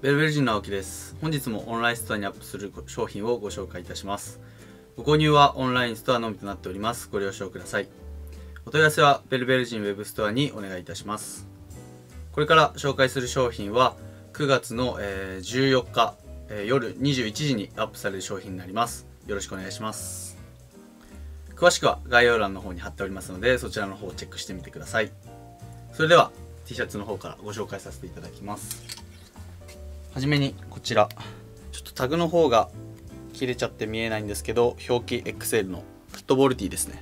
ベルベル人の青木です。本日もオンラインストアにアップする商品をご紹介いたします。ご購入はオンラインストアのみとなっております。ご了承ください。お問い合わせはベルベル人ウェブストアにお願いいたします。これから紹介する商品は9月の14日夜21時にアップされる商品になります。よろしくお願いします。詳しくは概要欄の方に貼っておりますので、そちらの方をチェックしてみてください。それでは T シャツの方からご紹介させていただきます。はじめにこちら、ちょっとタグの方が切れちゃって見えないんですけど、表記 XL のフットボール T ですね。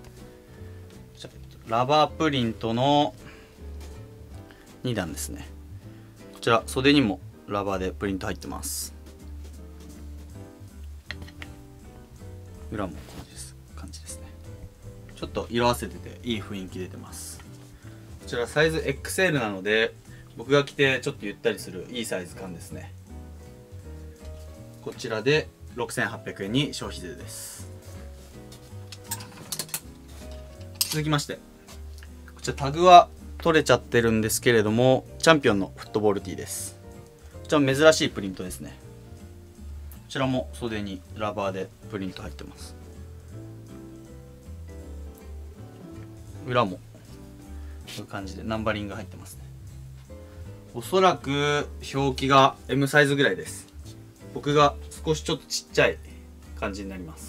ラバープリントの2段ですね。こちら袖にもラバーでプリント入ってます。裏もこういう感じですね。ちょっと色あせてていい雰囲気出てます。こちらサイズ XL なので、僕が着てちょっとゆったりするいいサイズ感ですね。こちらで6800円に消費税です。続きまして、こちらタグは取れちゃってるんですけれども、チャンピオンのフットボール T です。こちらも珍しいプリントですね。こちらも袖にラバーでプリント入ってます。裏もこういう感じでナンバリング入ってますね。おそらく表記が M サイズぐらいです。僕が少しちょっとちっちゃい感じになります。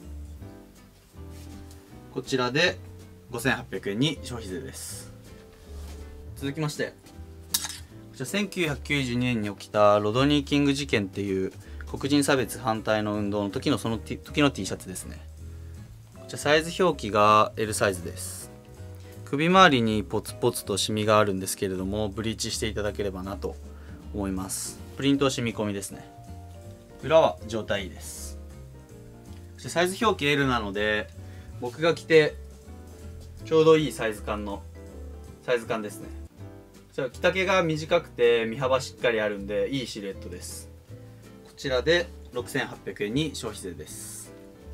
こちらで5800円に消費税です。続きまして、こちら1992年に起きたロドニー・キング事件っていう黒人差別反対の運動の時の時の T シャツですね。こちらサイズ表記が L サイズです。首周りにポツポツとシミがあるんですけれども、ブリーチしていただければなと思います。プリント染み込みですね。裏は状態いいです。そしてサイズ表記 L なので、僕が着てちょうどいいサイズ感ですね。こちら着丈が短くて身幅しっかりあるんでいいシルエットです。こちらで6800円に消費税です。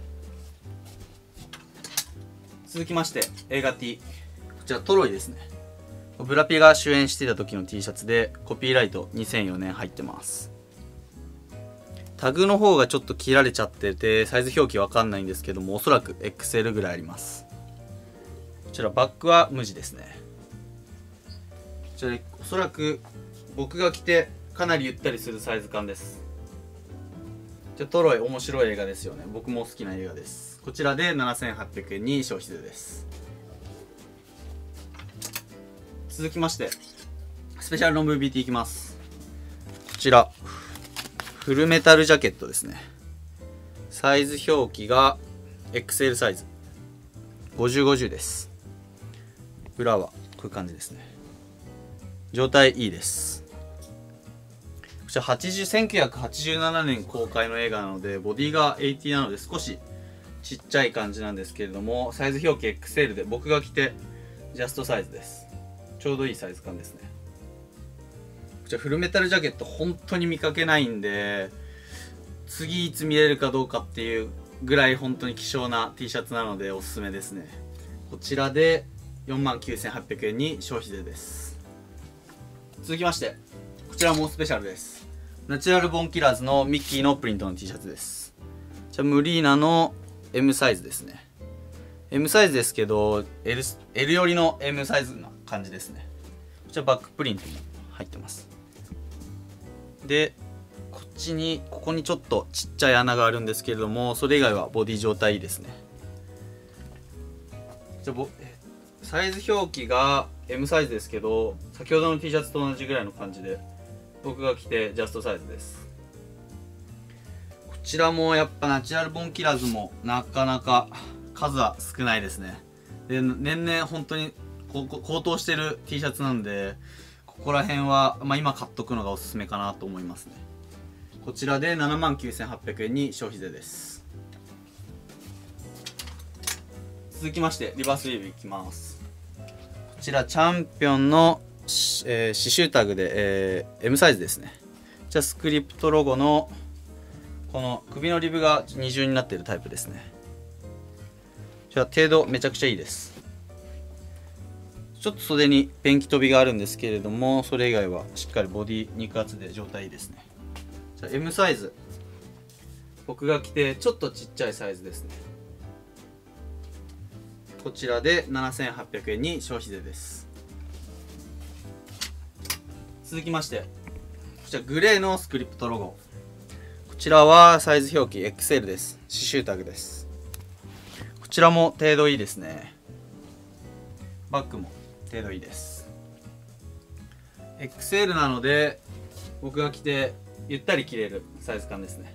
続きまして A 型 T、 こちらトロイですね。ブラピが主演していた時の T シャツで、コピーライト2004年入ってます。タグの方がちょっと切られちゃっててサイズ表記わかんないんですけども、おそらく XL ぐらいあります。こちらバックは無地ですね。こちらおそらく僕が着てかなりゆったりするサイズ感です。じゃトロイ面白い映画ですよね。僕も好きな映画です。こちらで7800円に消費税です。続きましてスペシャルロング BT いきます。こちらフルメタルジャケットですね。サイズ表記が XL サイズ50/50です。裏はこういう感じですね。状態いいです。こちら1987年公開の映画なので、ボディが80なので少しちっちゃい感じなんですけれども、サイズ表記 XL で僕が着てジャストサイズです。ちょうどいいサイズ感ですね。こちらフルメタルジャケット本当に見かけないんで、次いつ見れるかどうかっていうぐらい本当に希少な T シャツなのでおすすめですね。こちらで49,800円に消費税です。続きましてこちらもスペシャルです。ナチュラルボーンキラーズのミッキーのプリントの T シャツです。じゃムリーナの M サイズですね。 M サイズですけど L 寄りの M サイズな感じですね。こちらバックプリントも入ってます。でここにちょっとちっちゃい穴があるんですけれども、それ以外はボディ状態いいですね。じゃサイズ表記が M サイズですけど、先ほどの T シャツと同じぐらいの感じで僕が着てジャストサイズです。こちらもやっぱナチュラルボーンキラーズもなかなか数は少ないですね。で年々本当に高騰してる T シャツなんで、ここら辺は、今買っとくのがおすすめかなと思いますね。こちらで79,800円に消費税です。続きましてリバースウェーブいきます。こちらチャンピオンの刺繍タグで、M サイズですね。じゃあスクリプトロゴのこの首のリブが二重になっているタイプですね。じゃあ程度めちゃくちゃいいです。 ちょっと袖にペンキ飛びがあるんですけれども、それ以外はしっかりボディ肉厚で状態いいですね。じゃあ M サイズ、僕が着てちょっとちっちゃいサイズですね。こちらで7800円に消費税です。続きまして、こちらグレーのスクリプトロゴ。こちらはサイズ表記 XL です。刺繍タグです。こちらも程度いいですね。バッグも程度いいです。 XL なので僕が着てゆったり着れるサイズ感ですね。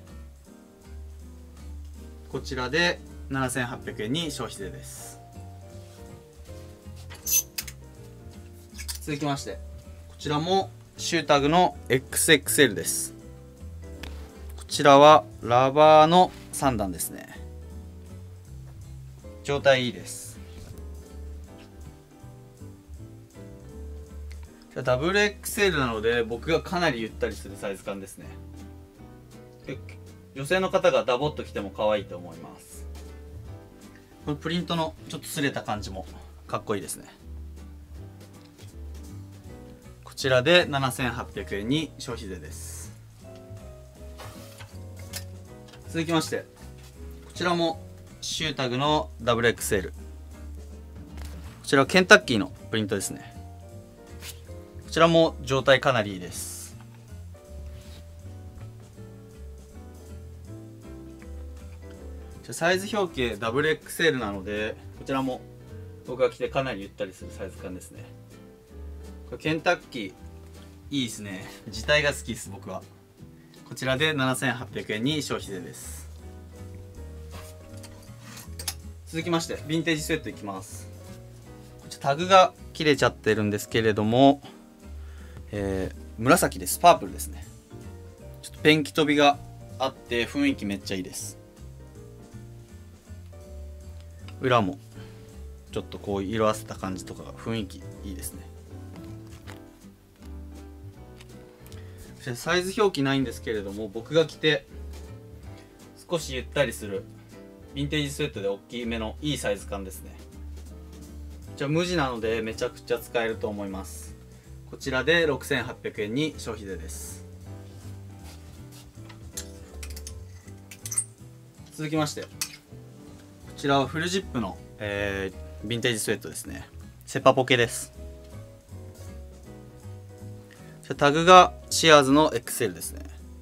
こちらで7800円に消費税です。続きまして、こちらもシュータグの XXL です。こちらはラバーの3段ですね。状態いいです。ダブル XL なので僕がかなりゆったりするサイズ感ですね。女性の方がダボっと着ても可愛いと思います。このプリントのちょっと擦れた感じもかっこいいですね。こちらで7800円に消費税です。続きまして、こちらもシュータグの WXL。 こちらはケンタッキーのプリントですね。こちらも状態かなりいいです。サイズ表記 WXL なので、こちらも僕が着てかなりゆったりするサイズ感ですね。これケンタッキーいいですね。字体が好きです僕は。こちらで7800円に消費税です。続きましてヴィンテージスウェットいきます。こちらタグが切れちゃってるんですけれども、紫です。パープルですね。ちょっとペンキ飛びがあって雰囲気めっちゃいいです。裏もちょっとこう色あせた感じとかが雰囲気いいですね。サイズ表記ないんですけれども、僕が着て少しゆったりするヴィンテージスウェットで大きめのいいサイズ感ですね。じゃあ無地なのでめちゃくちゃ使えると思います。こちらで6800円に消費税です。続きまして、こちらはフルジップの、ヴィンテージスウェットですね。セパポケです。タグがシアーズの XL ですね。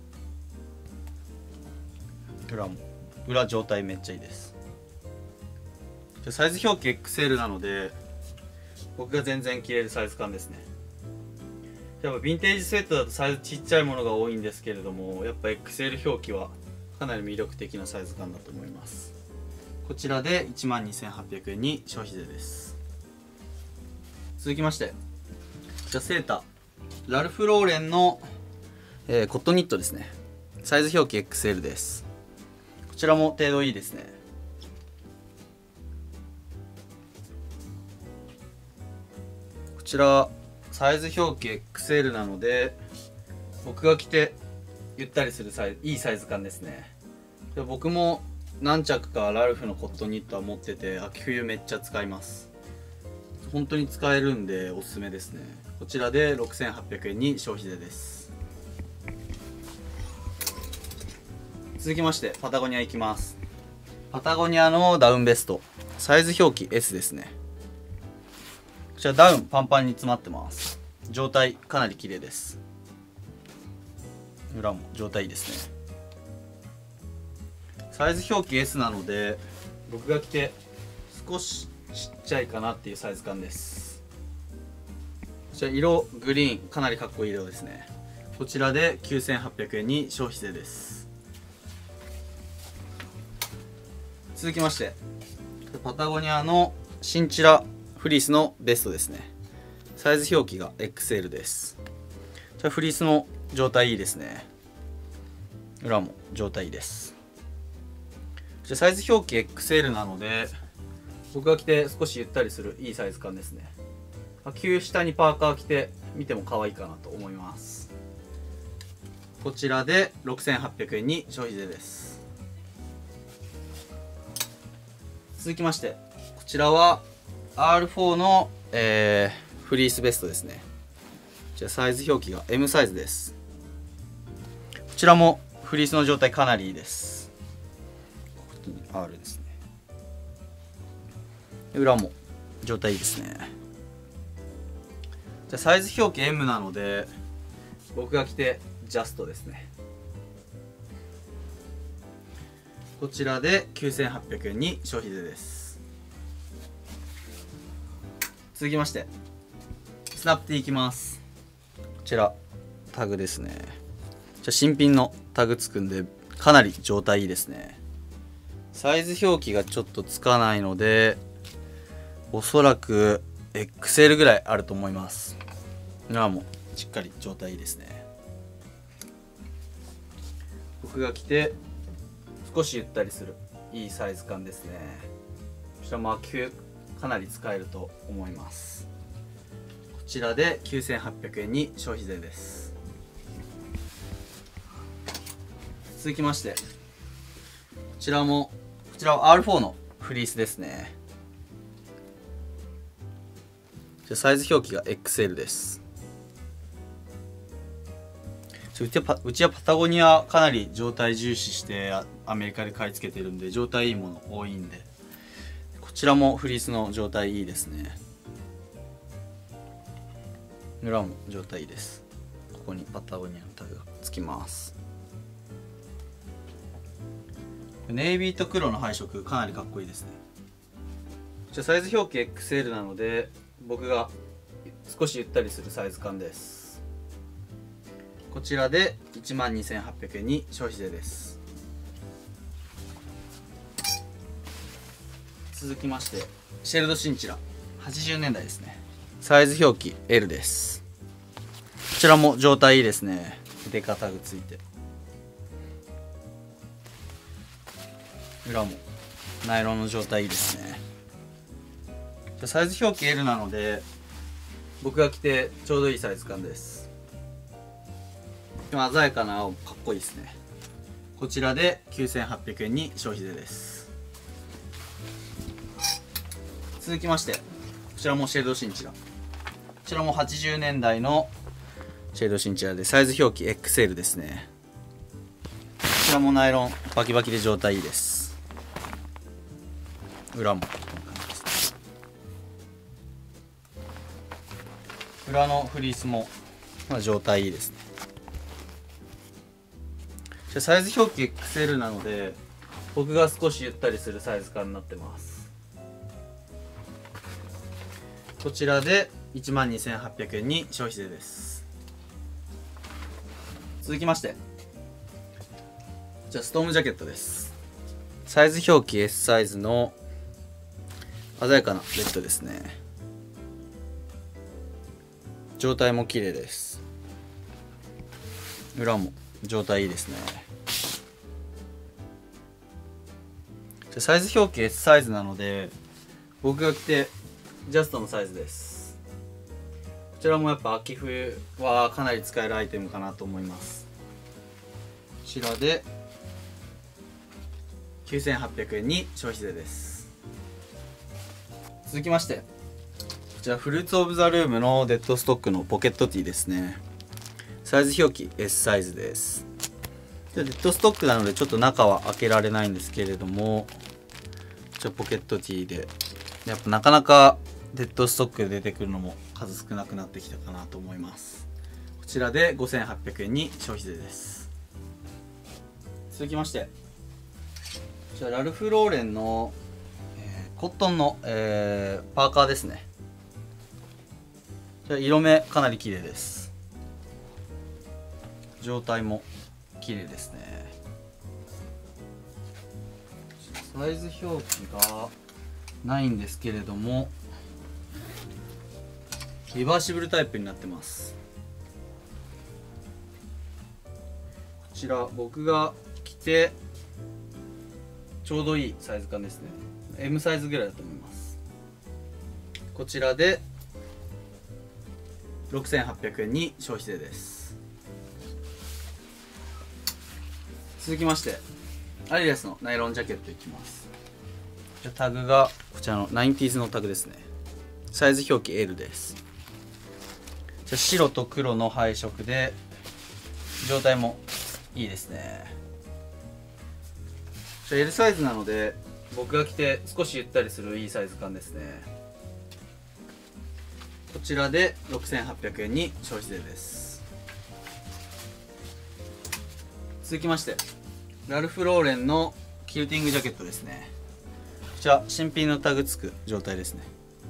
裏状態めっちゃいいです。サイズ表記 XL なので僕が全然着れるサイズ感ですね。やっぱヴィンテージスウェットだとサイズちっちゃいものが多いんですけれども、やっぱ XL 表記はかなり魅力的なサイズ感だと思います。こちらで12800円に消費税です。続きまして、じゃあセーターラルフローレンの、コットンニットですね。サイズ表記 XL です。こちらも程度いいですね。こちらサイズ表記 XL なので僕が着てゆったりするいいサイズ感ですね。で僕も何着かラルフのコットンニットは持ってて、秋冬めっちゃ使います。本当に使えるんでおすすめですね。こちらで6800円に消費税です。続きましてパタゴニアいきます。パタゴニアのダウンベスト、サイズ表記 S ですね。こちらダウンパンパンに詰まってます。状態かなり綺麗です。裏も状態いいですね。サイズ表記 S なので僕が着て少しちっちゃいかなっていうサイズ感です。こちら色グリーンかなりかっこいい色ですね。こちらで9800円に消費税です。続きましてパタゴニアのシンチラフリースのベストですね。サイズ表記が XL です。じゃあフリースの状態いいですね。裏も状態いいです。じゃあサイズ表記 XL なので僕が着て少しゆったりするいいサイズ感ですね。秋下にパーカー着て見ても可愛いかなと思います。こちらで6800円に消費税です。続きましてこちらは R4 のフリースベストですね。じゃあサイズ表記が M サイズです。こちらもフリースの状態かなりいいです。ここに R ですね。裏も状態いいですね。じゃあサイズ表記 M なので僕が着てジャストですね。こちらで9800円に消費税です。続きましてスナップティーいきます。こちらタグですね。じゃあ新品のタグつくんでかなり状態いいですね。サイズ表記がちょっとつかないのでおそらく XL ぐらいあると思います。裏もしっかり状態いいですね。僕が着て少しゆったりするいいサイズ感ですね。こちらも秋冬かなり使えると思います。こちらで9800円に消費税です。続きましてこちらは R4 のフリースですね。じゃあサイズ表記が XL です。うちはパタゴニアかなり状態重視してアメリカで買い付けてるんで状態いいもの多いんで、こちらもフリースの状態いいですね。裏も状態いいです。ここにパタゴニアのタグがつきます。ネイビーと黒の配色かなりかっこいいですね。じゃあサイズ表記 XL なので僕が少しゆったりするサイズ感です。こちらで12800円に消費税です。続きましてシェルドシンチラ80年代ですね。サイズ表記 L です。こちらも状態いいですね。デカタグついて裏もナイロンの状態いいですね。サイズ表記 L なので僕が着てちょうどいいサイズ感です。鮮やかな青かっこいいですね。こちらで9800円に消費税です。続きましてこちらもシェルドシンチラ。こちらも80年代のシェルドシンチラでサイズ表記 XL ですね。こちらもナイロンバキバキで状態いいです。裏もこんな感じです。裏のフリースも状態いいですね。じゃあサイズ表記 XL なので僕が少しゆったりするサイズ感になってます。こちらで12800円に消費税です。続きましてじゃあストームジャケットです。サイズ表記 S サイズの鮮やかなレッドですね。状態も綺麗です。裏も状態いいですね。サイズ表記 S サイズなので僕が着てジャストのサイズです。こちらもやっぱ秋冬はかなり使えるアイテムかなと思います。こちらで9800円に消費税です。続きましてこちらフルーツオブザルームのデッドストックのポケットティーですね。サイズ表記 S サイズです。デッドストックなのでちょっと中は開けられないんですけれども、ポケットティーでやっぱなかなかデッドストックで出てくるのも数少なくなってきたかなと思います。こちらで5800円に消費税です。続きましてこちらラルフローレンの、コットンの、パーカーですね。じゃ色目かなり綺麗です。状態も綺麗ですね。サイズ表記がないんですけれどもリバーシブルタイプになってます。こちら僕が着てちょうどいいサイズ感ですね。 M サイズぐらいだと思います。こちらで6800円に消費税です。続きましてアディダスのナイロンジャケットいきます。タグがこちらの 90s のタグですね。 サイズ表記 L です。じゃ白と黒の配色で状態もいいですね。じゃ L サイズなので僕が着て少しゆったりするいいサイズ感ですね。こちらで6800円に消費税です。続きましてラルフローレンのキルティングジャケットですね。こちら新品のタグつく状態ですね。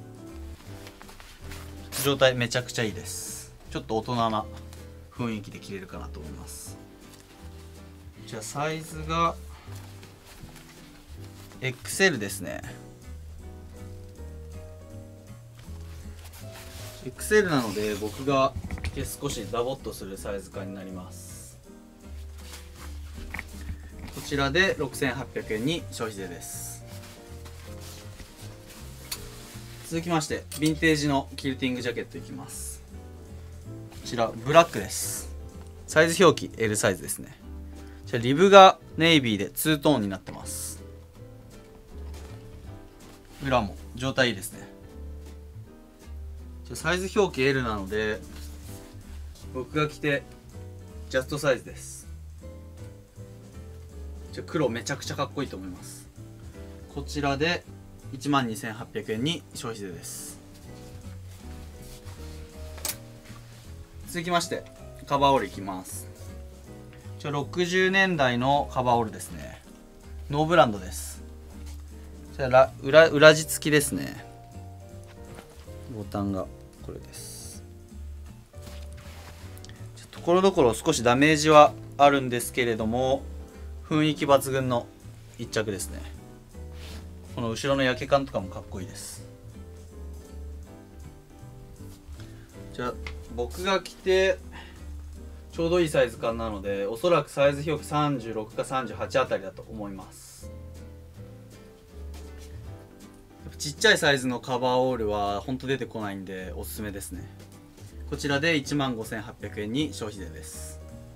状態めちゃくちゃいいです。ちょっと大人な雰囲気で着れるかなと思います。こちらサイズが XL ですね。 XL なので僕が着て少しダボっとするサイズ感になります。こちらで6800円に消費税です。続きましてヴィンテージのキルティングジャケットいきます。こちらブラックです。サイズ表記 L サイズですね。じゃリブがネイビーでツートーンになってます。裏も状態いいですね。サイズ表記 L なので僕が着てジャストサイズです。黒めちゃくちゃかっこいいと思います。こちらで12800円に消費税です。続きましてカバーオールいきます。60年代のカバーオールですね。ノーブランドです。じゃあ裏地付きですね。ボタンがこれです。ところどころ少しダメージはあるんですけれども雰囲気抜群の一着ですね。この後ろの焼け感とかもかっこいいです。じゃあ僕が着てちょうどいいサイズ感なのでおそらくサイズ表記36か38あたりだと思います。ちっちゃいサイズのカバーオールはほんと出てこないんでおすすめですね。こちらで15800円に消費税です。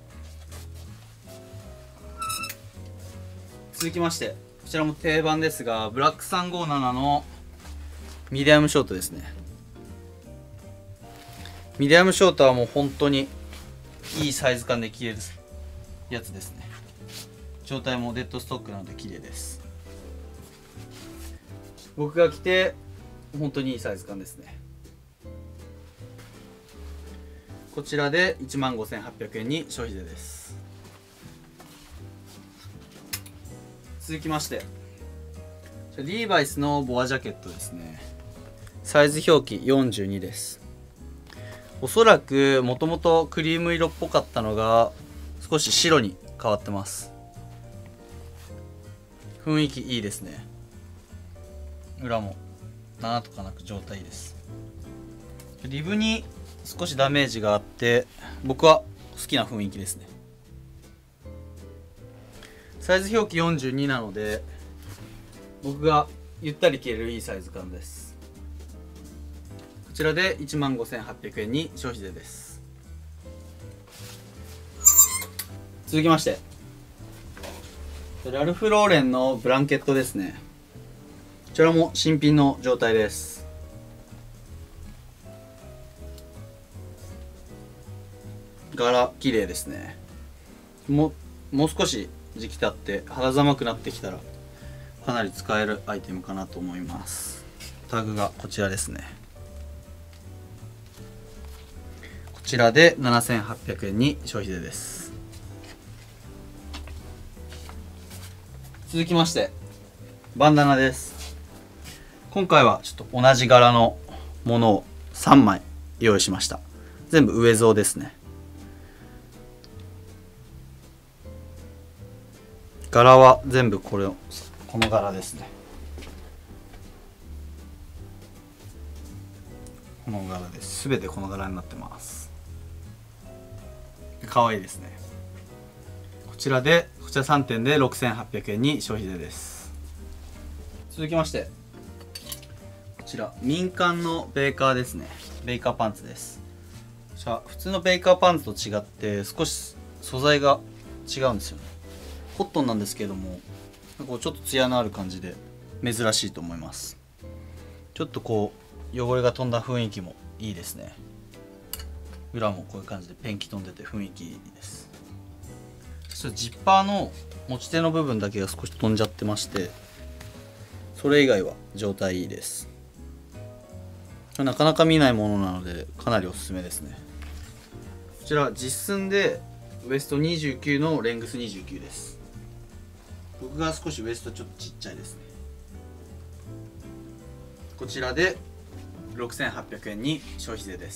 続きましてこちらも定番ですがブラック357のミディアムショートですね。ミディアムショートはもう本当にいいサイズ感で着れるやつですね。状態もデッドストックなので綺麗です。僕が着て本当にいいサイズ感ですね。こちらで15800円に消費税です。続きましてリーバイスのボアジャケットですね。サイズ表記42です。おそらくもともとクリーム色っぽかったのが少し白に変わってます。雰囲気いいですね。裏も7とかなく状態いいです。リブに少しダメージがあって僕は好きな雰囲気ですね。サイズ表記42なので僕がゆったり着れるいいサイズ感です。こちらで15800円に消費税です。続きましてラルフローレンのブランケットですね。こちらも新品の状態です。柄綺麗ですね。もう少し時期経って肌寒くなってきたらかなり使えるアイテムかなと思います。タグがこちらですね。こちらで7800円に消費税です。続きましてバンダナです。今回はちょっと同じ柄のものを3枚用意しました。全部上象ですね。柄は全部この柄ですね。この柄です。全てこの柄になってます。可愛いですね。こちら3点で6800円に消費税です。続きましてこちら民間のベーカーですね。ベーカーパンツです。じゃあ普通のベーカーパンツと違って少し素材が違うんですよね。コットンなんですけどもちょっとツヤのある感じで珍しいと思います。ちょっとこう汚れが飛んだ雰囲気もいいですね。裏もこういう感じでペンキ飛んでて雰囲気いいです。ちょっとジッパーの持ち手の部分だけが少し飛んじゃってまして、それ以外は状態いいです。なかなか見ないものなのでかなりおすすめですね。こちら実寸でウエスト29のレングス29です。僕が少しウエストちょっとちっちゃいですね。こちらで6800円に消費税です。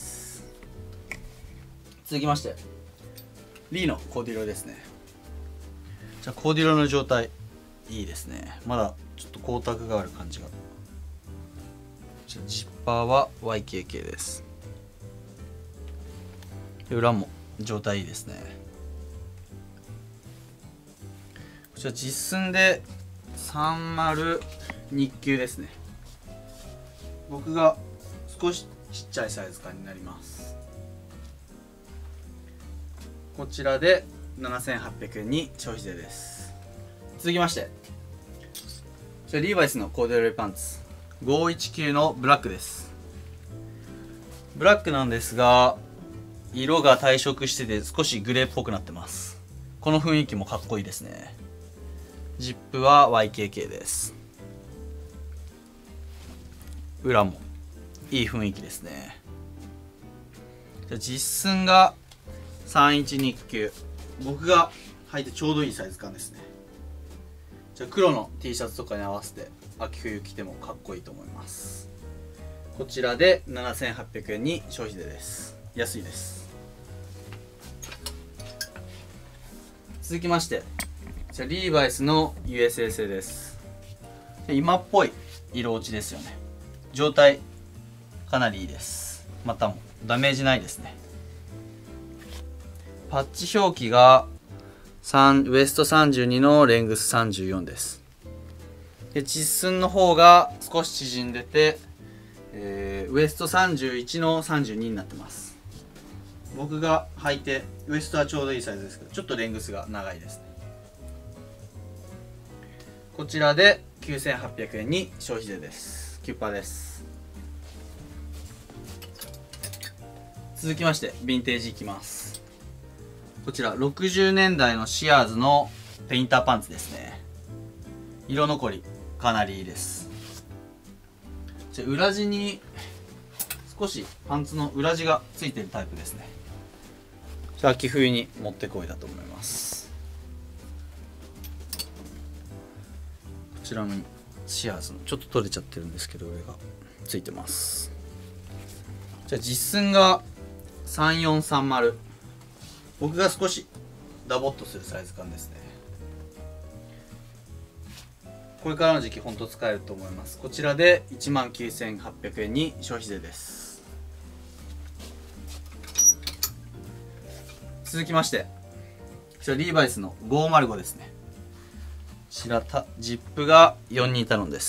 続きましてリーのコーデュロイですね。じゃあコーデュロイの状態いいですね。まだちょっと光沢がある感じが。じゃあジッパーは YKK です。で裏も状態いいですね。こちら実寸で30日給ですね。僕が少しちっちゃいサイズ感になります。こちらで7800円に消費税です。続きましてこちらリーバイスのコーデュロイパンツ519のブラックです。ブラックなんですが色が退色してて少しグレーっぽくなってます。この雰囲気もかっこいいですね。ジップは YKK です。裏もいい雰囲気ですね。じゃあ実寸が31日給、僕が履いてちょうどいいサイズ感ですね。じゃあ黒の T シャツとかに合わせて秋冬着てもかっこいいと思います。こちらで7800円に消費税です。安いです。続きましてじゃあリーバイスの USA 製です。今っぽい色落ちですよね。状態かなりいいです。またもダメージないですね。パッチ表記がウエスト32のレングス34です。で実寸の方が少し縮んでて、ウエスト31の32になってます。僕が履いてウエストはちょうどいいサイズですけどちょっとレングスが長いですね。こちらで9800円に消費税です。キュッパーです。続きましてヴィンテージいきます。こちら60年代のシアーズのペインターパンツですね。色残りかなりいいです。裏地に少しパンツの裏地がついてるタイプですね。秋冬にもってこいだと思います。こちらにシアーズのちょっと取れちゃってるんですけど上がついてます。じゃあ実寸が3430、僕が少しダボっとするサイズ感ですね。これからの時期ほんと使えると思います。こちらで19800円に消費税です。続きましてこちらリーバイスの505ですね。こちらジップが42タロンです。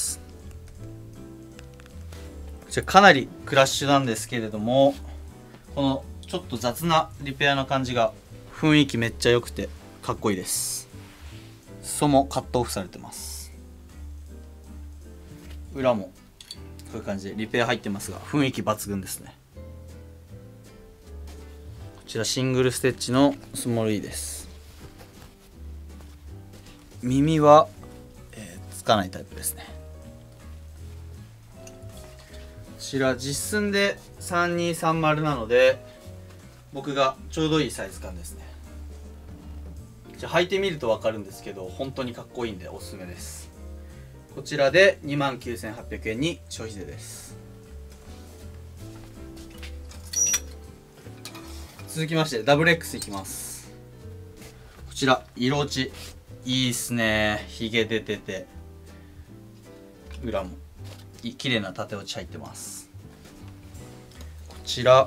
こちらかなりクラッシュなんですけれどもこのちょっと雑なリペアの感じが雰囲気めっちゃ良くてかっこいいです。裾もカットオフされてます。裏もこういう感じでリペア入ってますが雰囲気抜群ですね。こちらシングルステッチのスモール E です。耳は、つかないタイプですね。こちら実寸で3230なので僕がちょうどいいサイズ感ですね。じゃあ履いてみると分かるんですけど本当にかっこいいんでおすすめです。こちらで29800円に消費税です。続きましてダブル X いきます。こちら色落ちいいっすね。ひげ出てて裏も綺麗な縦落ち入ってます。こちら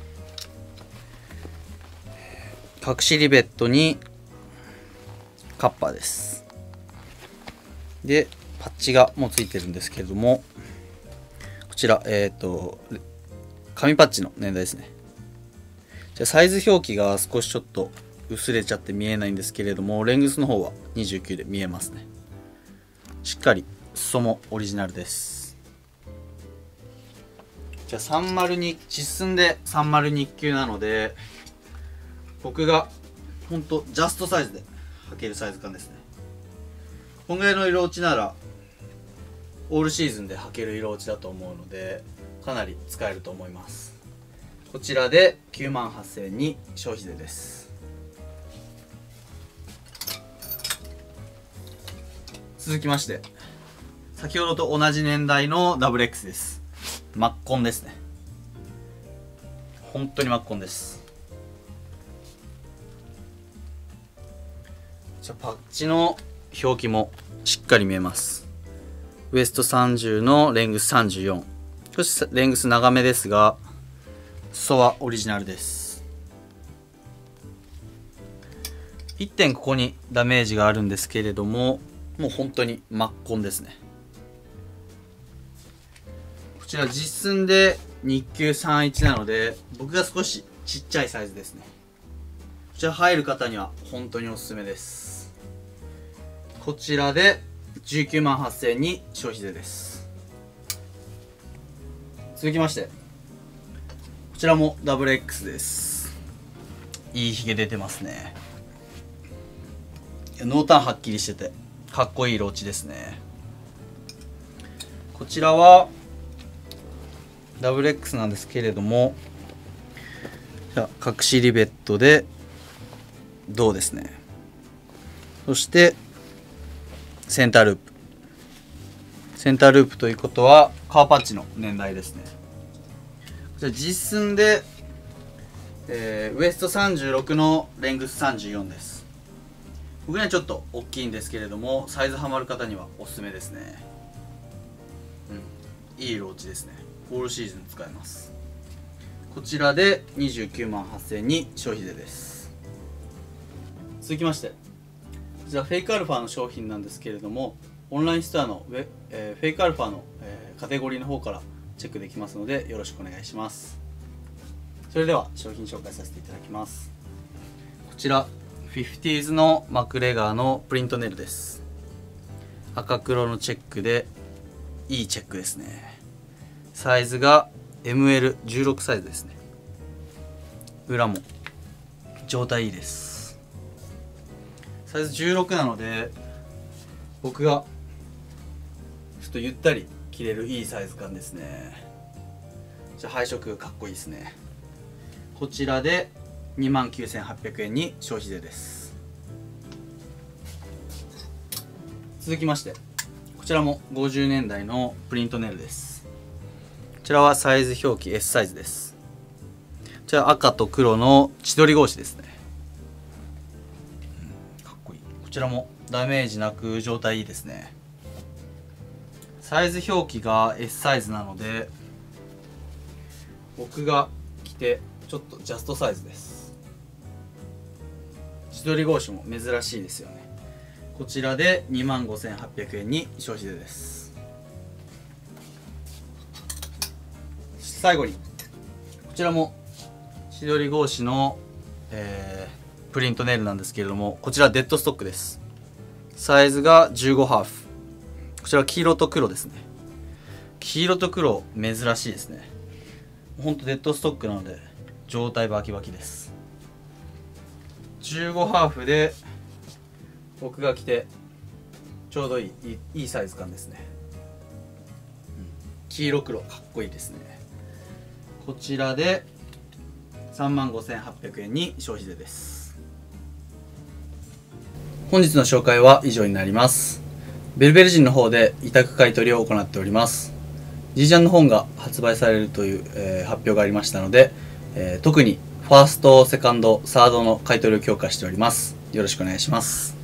隠しリベットにカッパーです。でパッチがもうついてるんですけれどもこちら紙パッチの年代ですね。じゃあサイズ表記が少しちょっと薄れちゃって見えないんですけれどもレングスの方は29で見えますね。しっかり裾もオリジナルです。 じゃあ302、実寸で302級なので、僕がほんとジャストサイズで履けるサイズ感ですね。こんぐらいの色落ちならオールシーズンで履ける色落ちだと思うので、かなり使えると思います。こちらで98,000円に消費税です。続きまして、先ほどと同じ年代の XX です。マッコンですね。本当にマッコンです。じゃあパッチの表記もしっかり見えます。ウエスト30のレングス34。少しレングス長めですが、裾はオリジナルです。1点ここにダメージがあるんですけれども、もう本当にマッコンですね。こちら実寸で日給31なので、僕が少しちっちゃいサイズですね。こちら入る方には本当におすすめです。こちらで198,000円に消費税です。続きまして、こちらも XX です。いいヒゲ出てますね。濃淡はっきりしててかっこいい色落ちですね。こちらは XX なんですけれども、じゃあ隠しリベットで銅ですね。そしてセンターループ。センターループということはカーパッチの年代ですね。こちら実寸で、ウエスト36のレングス34です。僕にはちょっと大きいんですけれども、サイズハマる方にはおすすめですね。いい色落ちですね。オールシーズン使えます。こちらで298,000円に消費税です。続きまして、こちらフェイクアルファの商品なんですけれども、オンラインストアのフェイクアルファの、カテゴリーの方からチェックできますので、よろしくお願いします。それでは商品紹介させていただきます。こちら50s のマクレガーのプリントネルです。赤黒のチェックでいいチェックですね。サイズが ML16 サイズですね。裏も状態いいです。サイズ16なので、僕がちょっとゆったり着れるいいサイズ感ですね。じゃあ配色かっこいいですね。こちらで29,800円に消費税です。続きまして、こちらも50年代のプリントネルです。こちらはサイズ表記 S サイズです。こちら赤と黒の千鳥格子ですね。かっこいい。こちらもダメージなく状態いいですね。サイズ表記が S サイズなので、僕が着てちょっとジャストサイズです。千鳥格子も珍しいですよね。こちらで25,800円に消費税です。最後にこちらも千鳥格子の、プリントネイルなんですけれども、こちらデッドストックです。サイズが15ハーフ。こちら黄色と黒ですね。黄色と黒珍しいですね。ほんとデッドストックなので状態バキバキです。15ハーフで僕が着てちょうどいいサイズ感ですね。黄色黒かっこいいですね。こちらで35,800円に消費税です。本日の紹介は以上になります。ベルベル人の方で委託買取を行っております。G ジャンの本が発売されるという、発表がありましたので、特にファースト、セカンド、サードの買い取りを強化しております。よろしくお願いします。